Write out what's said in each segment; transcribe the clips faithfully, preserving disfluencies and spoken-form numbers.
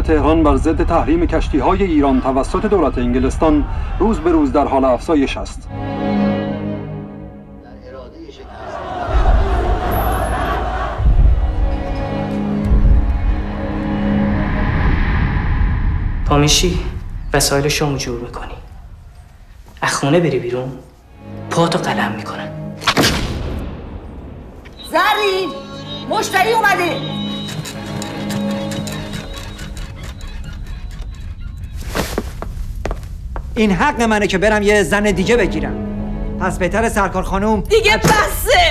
تهران بر ضد تحریم کشتی‌های ایران توسط دولت انگلستان روز به روز در حال افزایش است. پا میشی وسایل شامو جور میکنی، از خونه بری بیرون پاتو قلم میکنن. زرین مشتری اومده. این حق منه که برم یه زن دیگه بگیرم. پس بهتره سرکار خانوم دیگه بسه.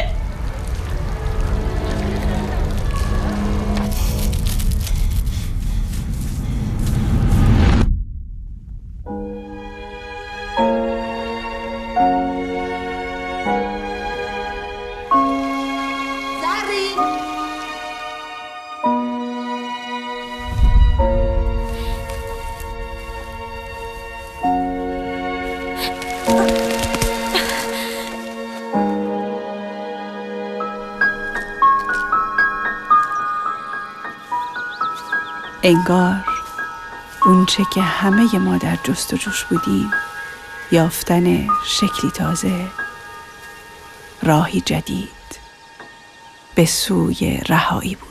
انگار اونچه که همه ما در جستجوش بودیم، یافتن شکلی تازه، راهی جدید به سوی رهایی بود.